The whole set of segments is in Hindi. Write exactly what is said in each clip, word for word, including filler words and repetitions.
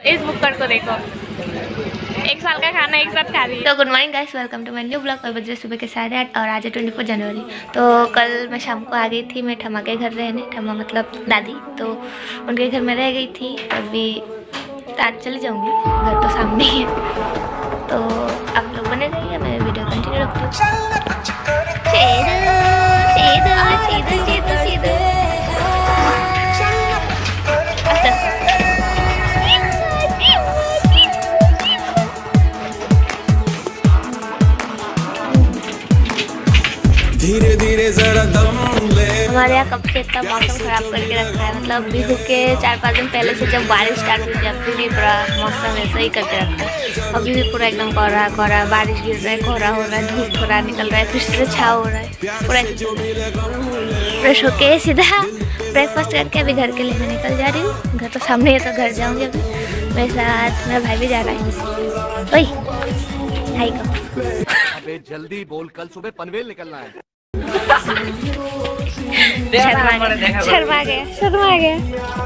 इस बुक्कर को देखो, एक साल का खाना एक साथ खा रही है। तो good morning guys, welcome to my new blog. और बजे सुबह के साढ़े आठ और आज है ट्वेंटी फोर जनवरी। तो कल मैं शाम को आ गई थी, मैं ठमा के घर रहने, ठमा मतलब दादी, तो उनके घर में रह गई थी। तो अभी आज चली जाऊँगी, घर तो सामने ही है। तो आप लोग बने रहिए, मैं वीडियो कंटिन्यू रखती हूँ। धीरे धीरे जरा दम ले। हमारे यहाँ कब से इतना मौसम खराब करके रखा है, मतलब बिहू के चार पाँच दिन पहले से जब बारिश स्टार्ट हुई थी, अभी भी पूरा मौसम ऐसा ही करके रखा है। अभी भी पूरा एकदम कोहरा कोहरा, बारिश गिर रहा है, कोहरा हो रहा है, धूप थोड़ा निकल रहा है, फिर से छाव हो रहा है पूरा। फ्रेश होके सीधा ब्रेकफास्ट करके अभी घर के लिए मैं निकल जा रही हूँ। घर तो सामने है, तो घर जाऊँगी। अभी मेरे साथ मेरा भाई भी जा रहा है। वही भाई को अबे जल्दी बोल, कल सुबह पनवेल निकलना है। शर्मा गया शर्मा गया शर्मा गया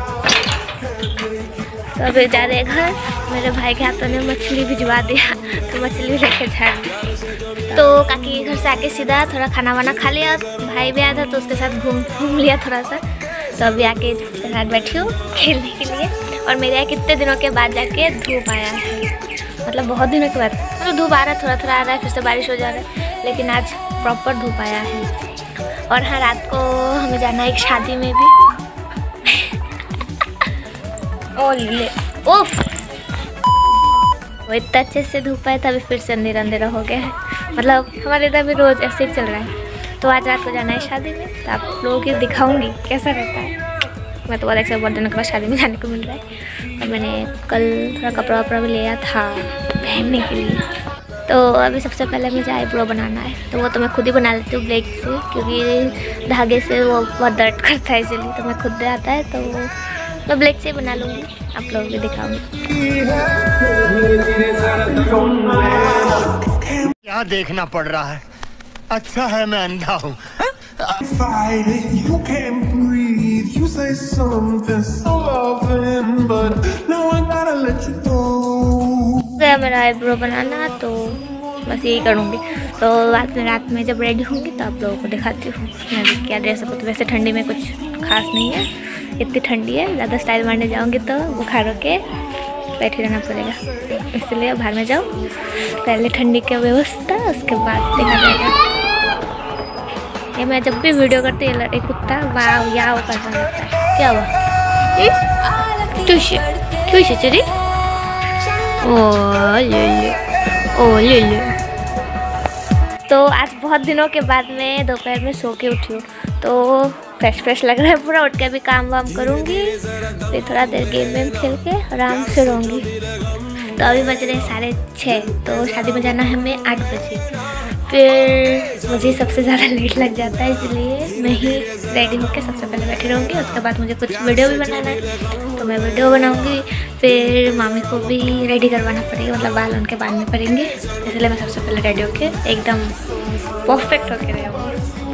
तो अभी जा रहे घर। मेरे भाई के हाथों ने मछली भिजवा दिया, तो मछली लेके जा रही। तो काकी के घर से आके सीधा थोड़ा खाना वाना खा लिया। भाई भी आया था तो उसके साथ घूम घूम लिया थोड़ा सा। तो अभी आके उसके साथ बैठी हूँ खेलने के लिए। और मेरे यहाँ कितने दिनों के बाद जाके धूप आया है, मतलब बहुत दिनों के बाद। मतलब धूप आ रहा है, थोड़ा थोड़ा आ रहा है, फिर से बारिश हो जा रहा है, लेकिन आज प्रॉपर धूप आया है। और हाँ, रात को हमें जाना है एक शादी में भी। ओ ले ओफ, वो इतना अच्छे से धूप आया था, अभी फिर से अंधेरा अंधेरा हो गया है। मतलब हमारे इधर भी रोज ऐसे ही चल रहा है। तो आज रात को जाना है शादी में, तो आप लोगों की दिखाऊंगी कैसा रहता है। मैं तो बहुत एक बहुत दिनों के बाद शादी में जाने को मिल रहा है। और मैंने कल थोड़ा कपड़ा वपड़ा भी लिया था पहनने के लिए। तो अभी सबसे पहले मुझे आईब्रो बनाना है, तो वो तो मैं खुद ही बना लेती हूँ ब्लेड से, क्योंकि धागे से वो बहुत दर्द करता है, इसलिए तो मैं खुद आता है, तो मैं ब्लेड से बना लूँगी। आप लोग भी दिखाऊंगी। क्या देखना पड़ रहा है, अच्छा है मैं अंधा हूँ। मेरा आईब्रो बनाना, तो बस यही करूँगी। तो रात में रात में जब रेडी होंगी तो आप लोगों को दिखाती हूँ मैं भी क्या ड्रेस अप। वैसे ठंडी में कुछ खास नहीं है, इतनी ठंडी है, ज़्यादा स्टाइल मारने जाऊँगी तो बुखार होके बैठे रहना पड़ेगा, इसलिए बाहर में जाओ। पहले ठंडी की व्यवस्था, उसके बाद देखा जाएगा। ये मैं जब भी वीडियो करती हूँ, एक कुत्ता वाह या वो करता रहता है। क्या हुआ? टूशे टूशे चली। ओ ले ले ओ ले ले। तो आज बहुत दिनों के बाद मैं दोपहर में सो के उठी हूँ, तो फ्रेश फ्रेश लग रहा है पूरा। उठ के भी काम वाम करूँगी, फिर थोड़ा देर गेम वेम खेल के आराम से रहूँगी। तो अभी बज रहे साढ़े छः, तो शादी में जाना है हमें आठ बजे। फिर मुझे सबसे ज़्यादा लेट लग जाता है, इसलिए मैं ही रेडी होकर सबसे पहले बैठी रहूँगी। उसके बाद मुझे कुछ वीडियो भी बनाना है, तो मैं वीडियो बनाऊँगी। फिर मामी को भी रेडी करवाना पड़ेगा, मतलब बाल उनके बाद में पड़ेंगे, इसलिए मैं सबसे पहले रेडी होकर एकदम परफेक्ट होकर रहूँगी।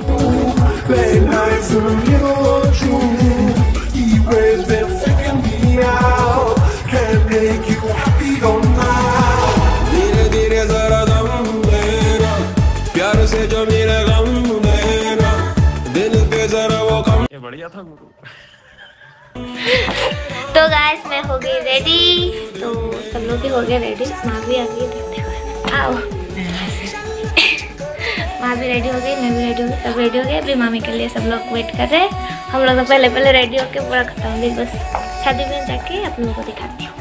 धीरे धीरे जरा दम लेना, प्यार से जो मेरा गम देना, दिल पे जरा वो कम। ये बढ़िया था गुरु। तो गाइस मैं हो गई रेडी, तो सब लोग भी हो गए रेडी। माँ भी आ गई, देखो आओ। माँ भी रेडी हो गई, मैं भी रेडी हो गई, सब रेडी हो गए। अभी मामी के लिए सब लोग वेट कर रहे हैं। हम लोग तो पहले पहले रेडी होके पूरा खत्म हो गई, बस शादी में जाके आप लोगों को दिखाती हूँ।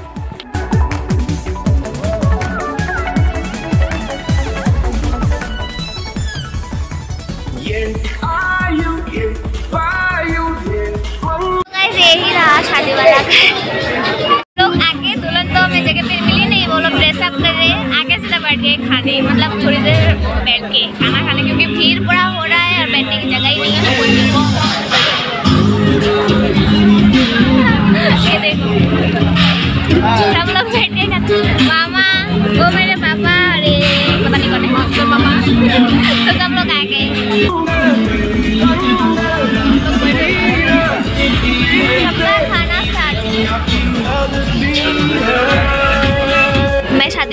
यही रहा शादी वाला लोग आके दुल्हन तो हमें जगह पे मिली नहीं, वो लोग ड्रेस अप कर रहे हैं, आके सीधा बैठ गए खाने, मतलब थोड़ी देर बैठ के खाना खाने, क्योंकि भीड़ बड़ा हो रहा है और बैठने की जगह ही नहीं है ना कोई को। ये देखो सब लोग बैठे खाते, मामा वो मेरे पापा, अरे पता नहीं कौन है मामा, तो सब लोग आ गए। अपना खाना स्टार्ट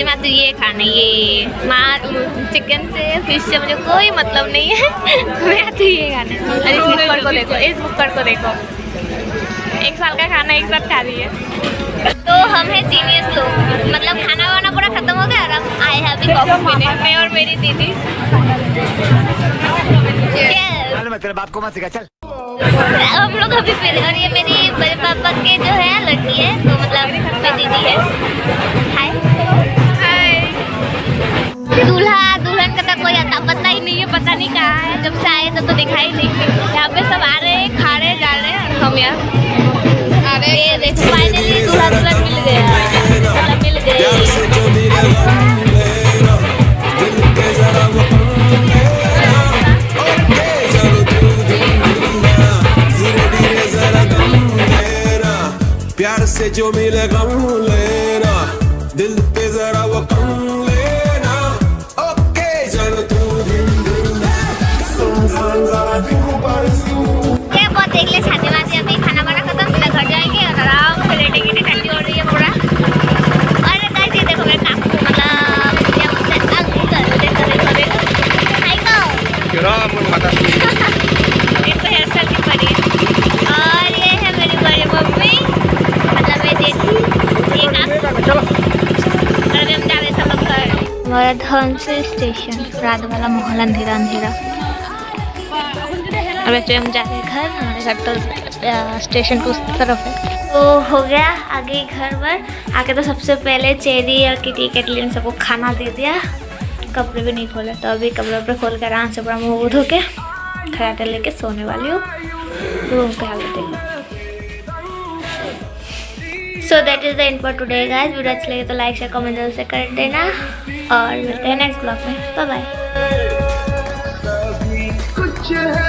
शादी में तो ये खाना, ये मार चिकन से फिश से मुझे कोई मतलब नहीं है। मैं तो ये खाना। अरे इस मुक्कड़ को देखो, इस मुक्कड़ को देखो, एक साल का खाना एक साथ खा रही है। तो हम हैं जीनियस लोग, मतलब खाना वाना पूरा खत्म हो गया और हम आए हैं अभी कॉफी पीने, मैं और मेरी दीदी। मैं तेरे बाप को मत सिखा, चल। हम लोग अभी पी रहे और ये मेरी बड़े पापा के जो है लड़की है, तो मतलब मेरी दीदी है। हाय हाय। दूल्हा दुल्हन का तो कोई आता पता ही नहीं है, पता नहीं कहाँ है। जब से आए तो, तो दिखाई नहीं। यहाँ पे सब आ रहे हैं, खा रहे जा रहे हैं, हम यार अरे ये देखो फाइनली दूल्हा दुल्हन मिल गया, मतलब मिल गए। प्यार से जो मिले गम लेना, दिल पे जरा वो कम लेना। ओके चलो तू क्या बहुत देख ले शादी वादी, अभी खाना वाना खत्म, सीधा घर जाएंगे और आराम से लेटेंगे। ठंडी हो रही है पूरा। अरे गाइस ये देखो मेरे काकू, मतलब क्या बोलते हैं अंकल, देखो देखो देखो हाय को एक तो हेयर स्टाइल की बड़ी है। और ये है मेरी बड़ी मम्मी, मतलब मेरी जेठी, ये काकू। और अभी हम जा रहे सब लोग घर। हमारा धनसिर स्टेशन, रात वाला माहौल अंधेरा अंधेरा। अब वैसे हम जा रहे हैं घर, हमारे घर तो स्टेशन तो उस तरफ है। तो हो गया आगे घर पर आके, तो सबसे पहले चेरी और किटी कैटलिन सबको खाना दे दिया। कपड़े भी नहीं खोले, तो अभी कपड़े वपड़े खोल कर आराम से पूरा मुँह धो के खराटे लेके सोने वाली हूँ। रूम के हालत देखो। So that is the end for today guys. Video अच्छी लगे तो लाइक शेयर कमेंट जल्द से कर देना और मिलते हैं नेक्स्ट ब्लॉग में। Bye bye.